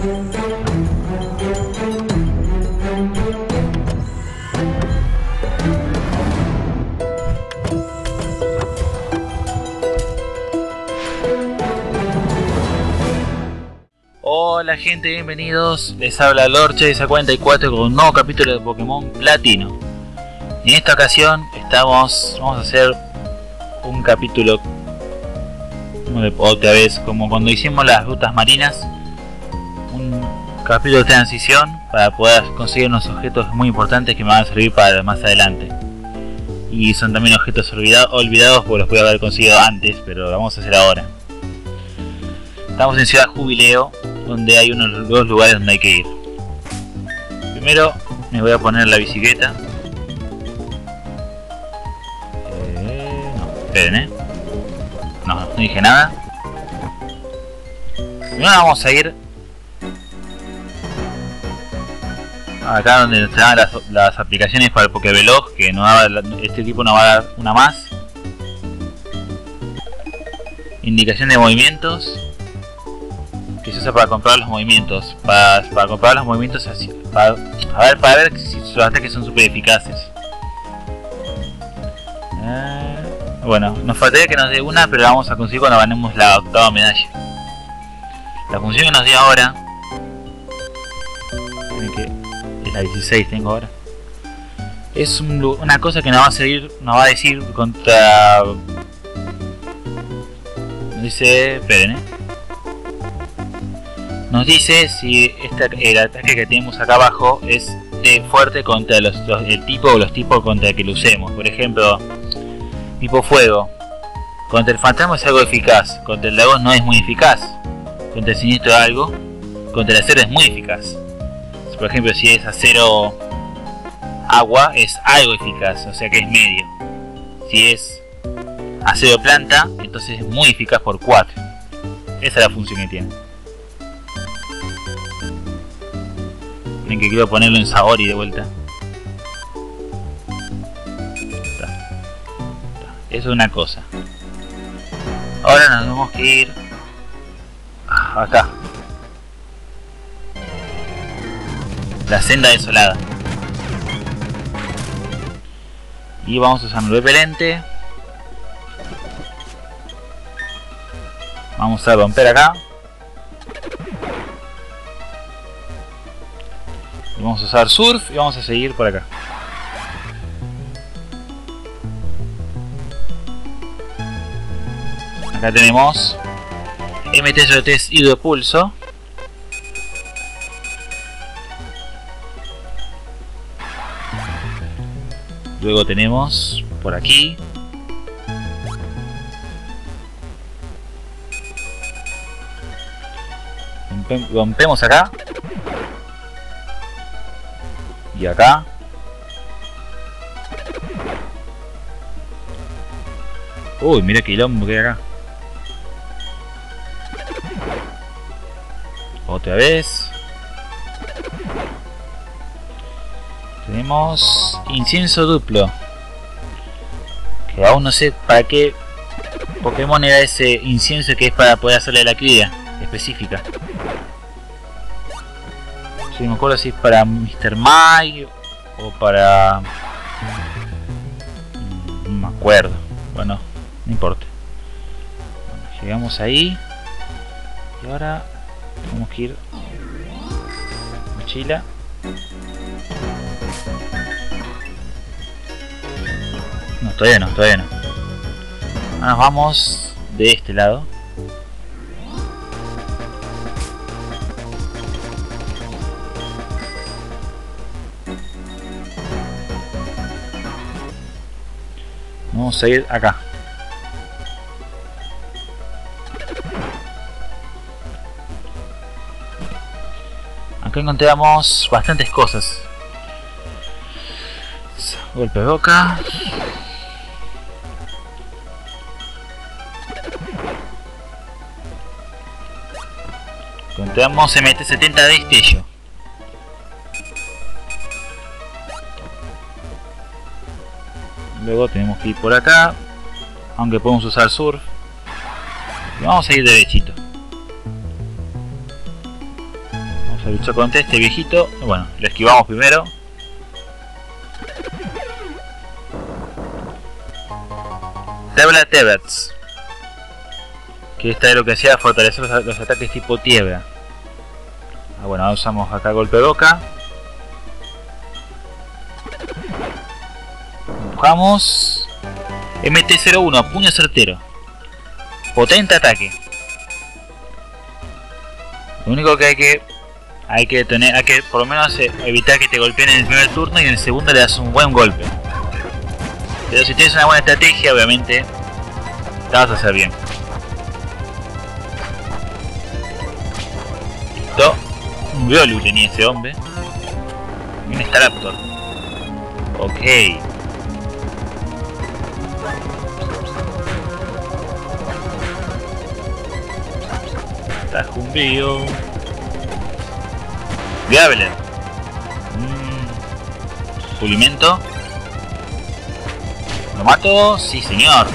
Hola gente, bienvenidos, les habla Lorche44 con un nuevo capítulo de Pokémon Platino. En esta ocasión vamos a hacer un capítulo otra vez como cuando hicimos las rutas marinas, un capítulo de transición para poder conseguir unos objetos muy importantes que me van a servir para más adelante. Y son también objetos olvidados porque los voy a haber conseguido antes, pero lo vamos a hacer ahora. Estamos en Ciudad Jubileo, donde hay dos lugares donde hay que ir. Primero me voy a poner la bicicleta. No, esperen, no dije nada. Primero vamos a ir acá donde nos dan las aplicaciones para el Pokébelog, que este tipo nos va a dar una más. Indicación de movimientos, que se usa para comprobar los movimientos, para comprobar los movimientos así, para ver si sus ataques son super eficaces. Bueno, nos faltaría que nos dé una, pero la vamos a conseguir cuando ganemos la octava medalla. La función que nos dio ahora, es la 16 tengo ahora, es una cosa que nos va a decir contra, dice, esperen, nos dice si el ataque que tenemos acá abajo es fuerte contra el tipo o los tipos contra el que lo usemos. Por ejemplo, tipo fuego, contra el fantasma es algo eficaz, contra el dragón no es muy eficaz, contra el siniestro algo, contra el acero es muy eficaz. Por ejemplo, si es acero agua es algo eficaz, o sea que es medio. Si es acero planta, entonces es muy eficaz por 4. Esa es la función que tiene. Miren que quiero ponerlo en Saori de vuelta. Eso es una cosa. Ahora nos tenemos que ir acá. La senda desolada. Y vamos a usar un repelente. Vamos a romper acá. Vamos a usar surf y vamos a seguir por acá. Acá tenemos MT-03 hidropulso. Luego tenemos por aquí rompemos acá. Y acá. Uy, mira qué quilombo que hay acá. Otra vez. Tenemos incienso duplo. Que aún no sé para qué Pokémon era ese incienso, que es para poder hacerle la cría específica. Si me acuerdo si es para Mr. Mime o para... no me acuerdo. Bueno, no importa. Bueno, llegamos ahí. Y ahora tenemos que ir... mochila. No, todavía no. Ahora nos vamos de este lado. Vamos a ir acá. Acá encontramos bastantes cosas. Golpe de boca. Encontramos MT-70 de destello. Luego tenemos que ir por acá, aunque podemos usar surf. Y vamos a ir derechito. Se luchó contra este viejito. Bueno, lo esquivamos primero. Tabla Teberts. Que esta es lo que hacía, fortalecer los ataques tipo tierra. Bueno, ahora usamos acá golpe boca. Empujamos. MT-01, puño certero. Potente ataque. Lo único que hay que por lo menos evitar que te golpeen en el primer turno y en el segundo le das un buen golpe. Pero si tienes una buena estrategia, obviamente la vas a hacer bien. Listo. Un Riolu tenía ese hombre. También está Raptor. Ok. Tajumbio. Graveler. Pulimento. ¿Lo mato? Sí, señor.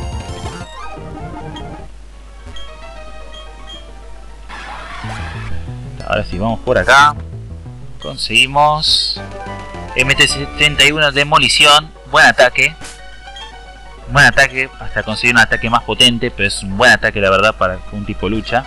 Ahora sí, vamos por acá. Conseguimos MT-71 demolición. Buen ataque. Buen ataque, hasta conseguir un ataque más potente, pero es un buen ataque la verdad para un tipo lucha.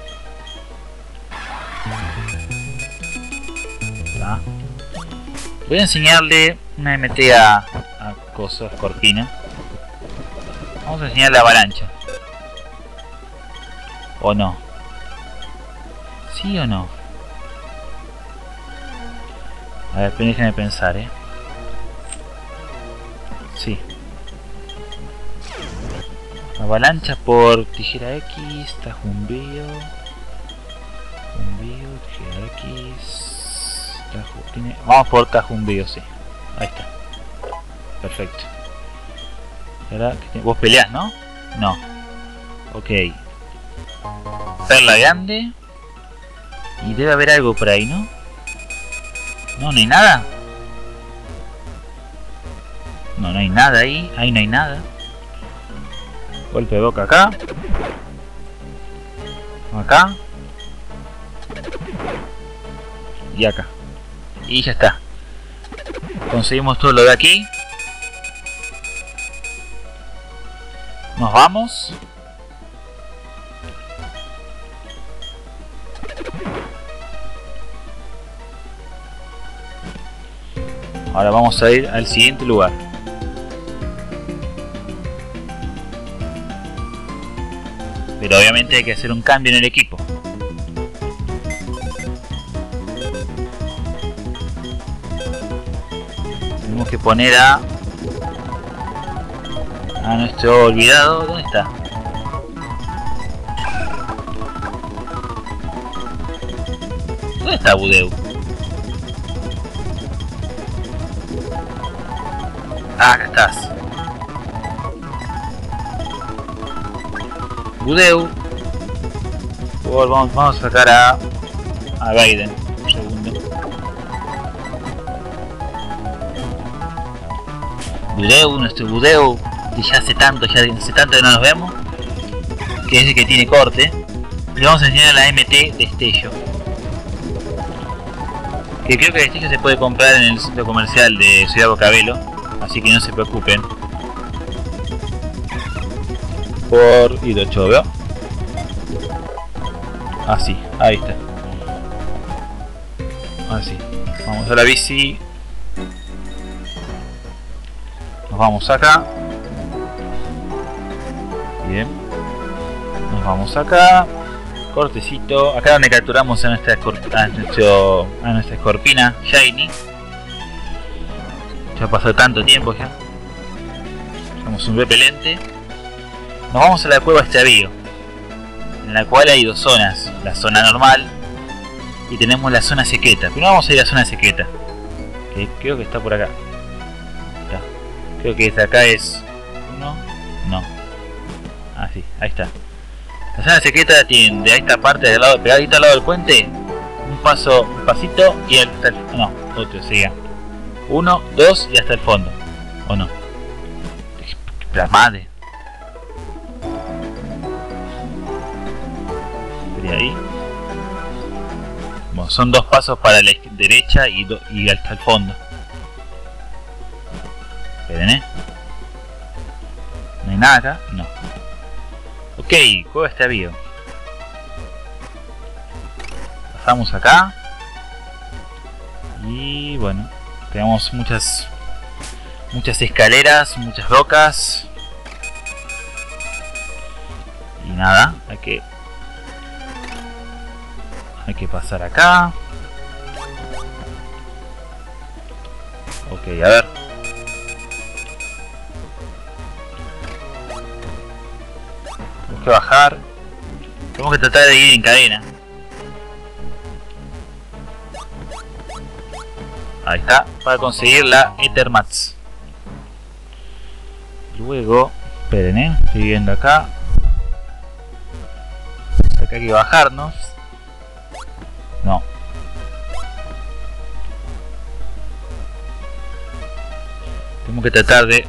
Voy a enseñarle una MT a Coso, Scorpina. Vamos a enseñarle avalancha. ¿O no? ¿Sí o no? A ver, déjenme pensar, Sí. Avalancha por tijera X, tajumbeo. Tajumbeo, tijera X. Vamos por tajumbeo, sí. Ahí está. Perfecto. Ahora, vos peleás, ¿no? No. Ok. Perla grande. Y debe haber algo por ahí, ¿no? No, no hay nada. No, no hay nada ahí. Ahí no hay nada. Golpe de boca acá. Acá. Y acá. Y ya está. Conseguimos todo lo de aquí. Nos vamos. Ahora vamos a ir al siguiente lugar. Pero obviamente hay que hacer un cambio en el equipo. Tenemos que poner a nuestro olvidado. ¿Dónde está? ¿Dónde está Budeu? Ah, acá estás. Budeu. Vamos a sacar a Gaiden. Un segundo. Budeu, nuestro Budeu, que ya hace tanto que no nos vemos, que es el que tiene corte. Y vamos a enseñar la MT Destello, que creo que el Destello se puede comprar en el centro comercial de Ciudad Bocabelo, así que no se preocupen. Por Hirocho, ¿veo? Así, ahí está. Así. Vamos a la bici. Nos vamos acá. Bien. Nos vamos acá. Cortecito. Acá donde capturamos a nuestra escorpina Shiny. Ya pasó tanto tiempo ya. Somos un repelente. Nos vamos a la cueva extravío, en la cual hay dos zonas, la zona normal y tenemos la zona secreta. Primero vamos a ir a la zona secreta, que creo que está por acá. Está. Creo que desde acá es uno, no. Ah, sí, ahí está. La zona secreta tiene de esta parte del lado, pegadito al lado del puente, un pasito y hasta el, no, otro, siga. 1, 2 y hasta el fondo. ¿O no? La madre. De ahí. Bueno, son 2 pasos para la derecha y hasta el fondo. Esperen, ¿no hay nada acá? No. Ok, juego está vivo. Pasamos acá. Y bueno, tenemos muchas escaleras, muchas rocas. Y nada, hay que pasar acá. Ok, a ver. Tenemos que bajar. Tenemos que tratar de ir en cadena. Ahí está, para conseguir la Ethermats. Luego, esperen, estoy viendo acá. Acá hay que bajarnos. No. Tenemos que tratar de...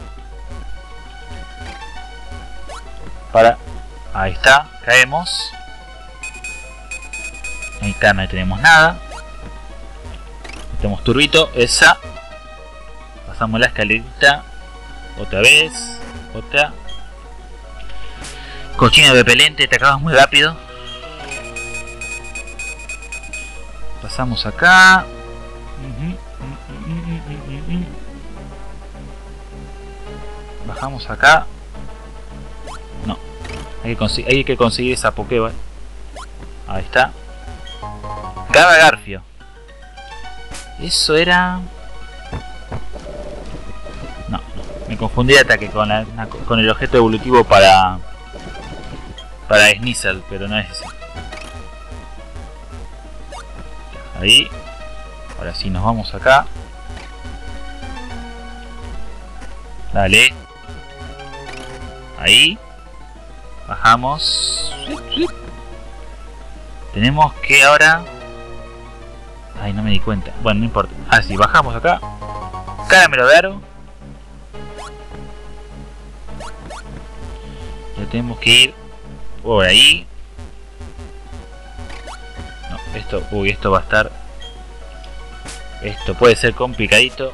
Ahí está, caemos. Ahí está, no tenemos nada. Tenemos turbito, esa. Pasamos la escalerita. Otra vez. Otra. Cochino repelente, te acabas muy rápido. Pasamos acá. Bajamos acá. No. Hay que conseguir esa Pokéball. Ahí está. Garfio. Eso era... No, me confundí de ataque con el objeto evolutivo para Sneasel, pero no es ese. Ahí. Ahora sí, nos vamos acá. Dale. Ahí. Bajamos. Tenemos que ahora... Ay, no me di cuenta. Bueno, no importa. Ah, sí, bajamos acá. Caramelo de aro. Ya tenemos que ir por ahí. No, esto... Uy, esto va a estar... Esto puede ser complicadito.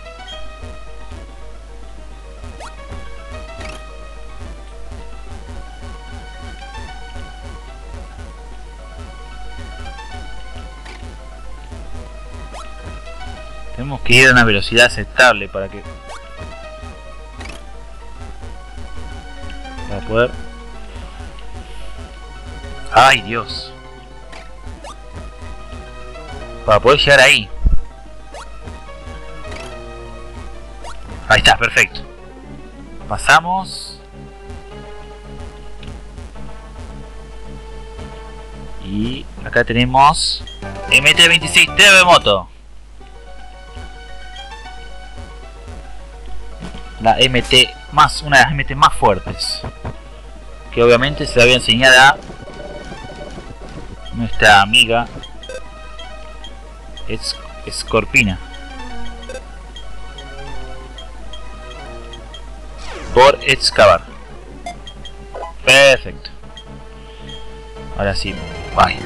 Tenemos que ir a una velocidad aceptable para poder... ¡Ay, Dios! Para poder llegar ahí. Ahí está, perfecto. Pasamos. Y acá tenemos MT-26 Terremoto. La MT más, una de las MT más fuertes, que obviamente se la voy a enseñar a nuestra amiga Scorpina por excavar. Perfecto. Ahora sí, bye.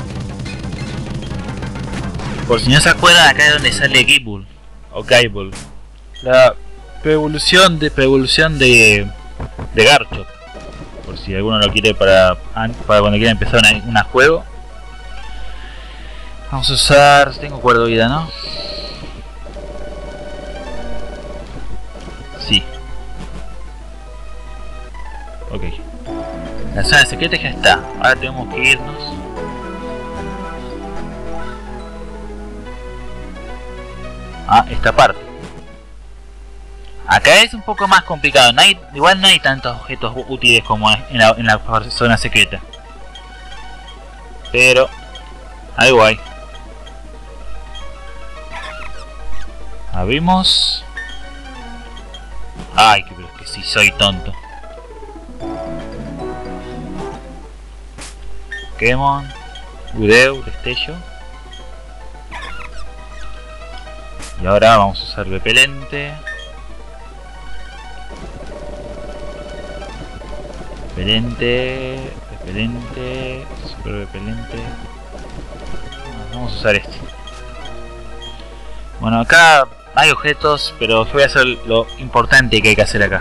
Por si no se acuerdan, acá es donde sale Gible o Gible, la preevolución de Garchomp, por si alguno lo quiere para cuando quiera empezar un juego. Vamos a usar... Tengo cuerdo de vida, ¿no? Sí. Ok. La zona secreta ya está. Ahora tenemos que irnos. A esta parte. Acá es un poco más complicado. Igual no hay tantos objetos útiles como en la zona secreta. Pero algo hay. Abrimos. Ay, pero es que sí soy tonto. Pokémon, Udeu, destello. Y ahora vamos a usar repelente. Repelente, super repelente. Vamos a usar este. Bueno, acá hay objetos, pero yo voy a hacer lo importante que hay que hacer acá.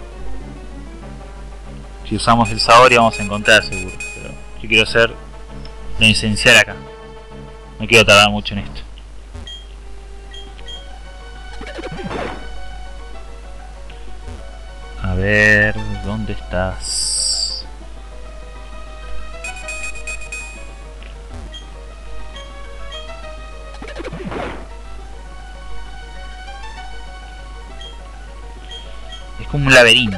Si usamos el Saori vamos a encontrar seguro, pero yo quiero hacer lo esencial acá. No quiero tardar mucho en esto. A ver, ¿dónde estás? Es como un laberinto.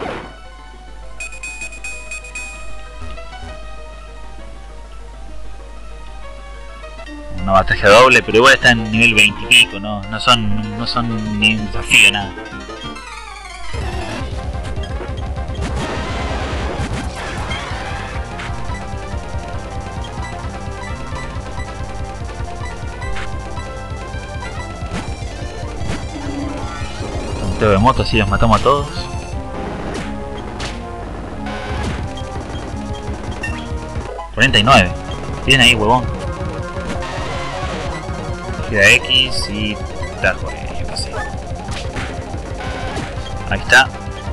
Una batalla doble, pero igual está en nivel 20 y pico, no son ni un desafío, nada. De moto, así los matamos a todos. $49. Tienen ahí, huevón. Queda X y tal, yo qué sé. Ahí está.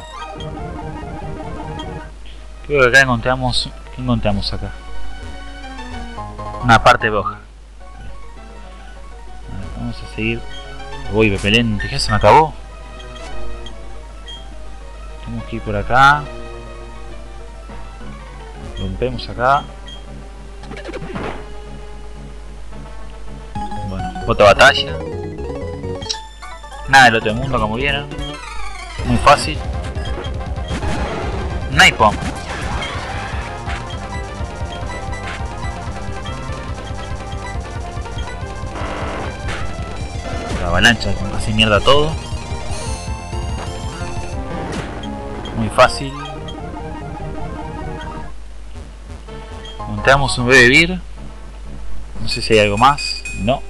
Creo que acá encontramos. ¿Qué encontramos acá? Una parte roja. Vamos a seguir. Uy, repelente, ¿qué se me acabó? Tenemos que ir por acá. Rompemos acá. Bueno, otra batalla. Nada del otro mundo como vieron. Muy fácil. Napalm. La avalancha hace mierda todo. Muy fácil. Encontramos un bebé vir. No sé si hay algo más. No.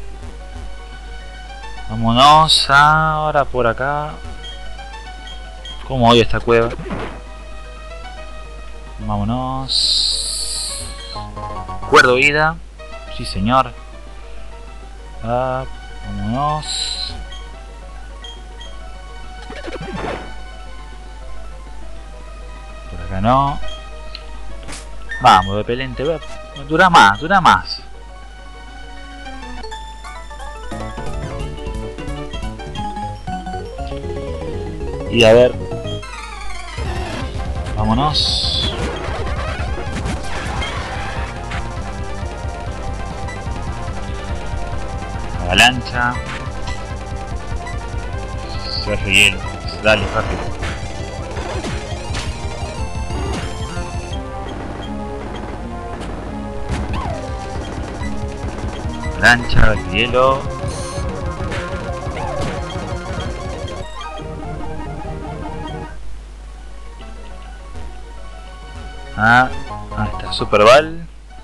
Vámonos ahora por acá. Como odio esta cueva. Vámonos. Cuerdo vida. Sí señor. Vámonos. Por acá no. Vamos, repelente. Dura más, dura más. Y a ver. Vámonos. Avalancha. Se hace hielo. Dale, rápido. Avalancha, hielo. Ahí está, Super Ball.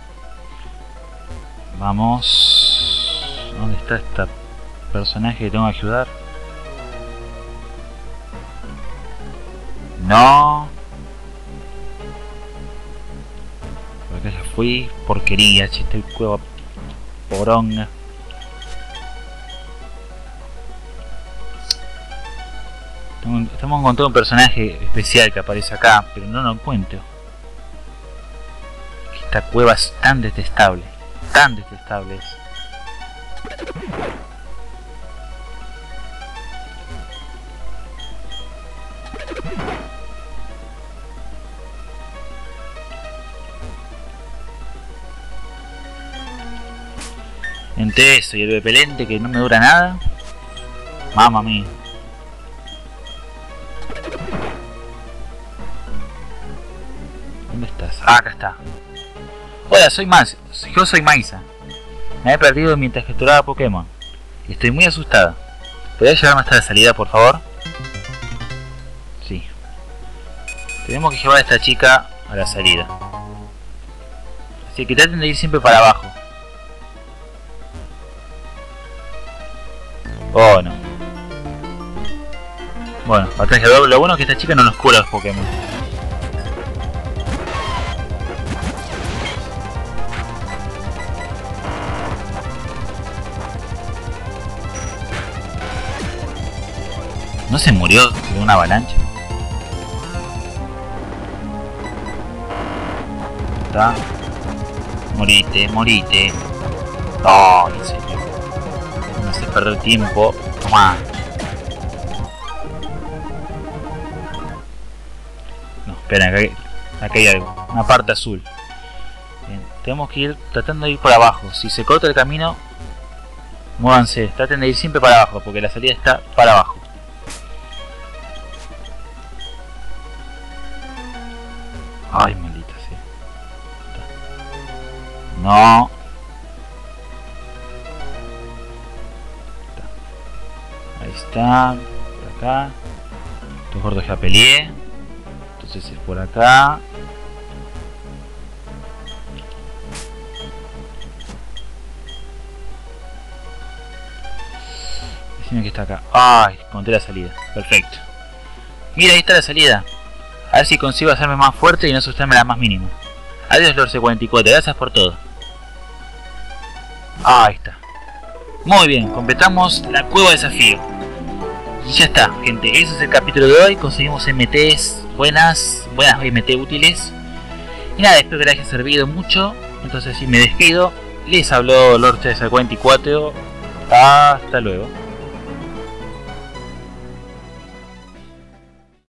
Vamos. ¿Dónde está esta personaje que tengo que ayudar? No. Por acá ya fui. Porquería, chiste el cueva poronga. Estamos encontrando un personaje especial que aparece acá, pero no lo encuentro. Esta cueva es tan detestable es. Entre eso y el repelente que no me dura nada. Mamma mía. ¿Dónde estás? Ah, acá está. Hola, yo soy Maisa. Me he perdido mientras capturaba Pokémon. Y estoy muy asustada. ¿Podrías llevarme hasta la salida, por favor? Sí. Tenemos que llevar a esta chica a la salida. Así que traten de ir siempre para abajo. Oh, no. Bueno, batalla doble. Lo bueno es que esta chica no nos cura los Pokémon. ¿No se murió de una avalancha? ¿Está? Morite, morite. No, en serio. No me hace perder tiempo. Tomá. No, esperen, acá hay algo. Una parte azul. Bien, tenemos que ir tratando de ir por abajo. Si se corta el camino, muévanse. Traten de ir siempre para abajo, porque la salida está para abajo. Ay, maldita sea. No. Ahí está. Por acá. Estos gordos ya peleé. Entonces es por acá. Decime que está acá. Ay, encontré la salida. Perfecto. Mira, ahí está la salida. A ver si consigo hacerme más fuerte y no asustarme la más mínima. Adiós, Lord C44. Gracias por todo. Ahí está. Muy bien, completamos la cueva de desafío. Y ya está, gente. Ese es el capítulo de hoy. Conseguimos MTs buenas MT útiles. Y nada, espero que les haya servido mucho. Entonces, si me despido, les habló Lord C44. Hasta luego.